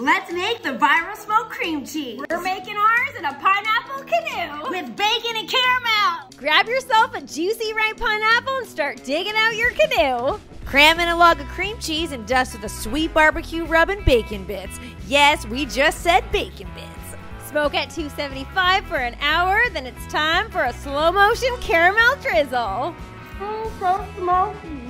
Let's make the viral smoked cream cheese. We're making ours in a pineapple canoe. With bacon and caramel. Grab yourself a juicy ripe pineapple and start digging out your canoe. Cram in a log of cream cheese and dust with a sweet barbecue rub and bacon bits. Yes, we just said bacon bits. Smoke at 275 for an hour, then it's time for a slow motion caramel drizzle. So smoky.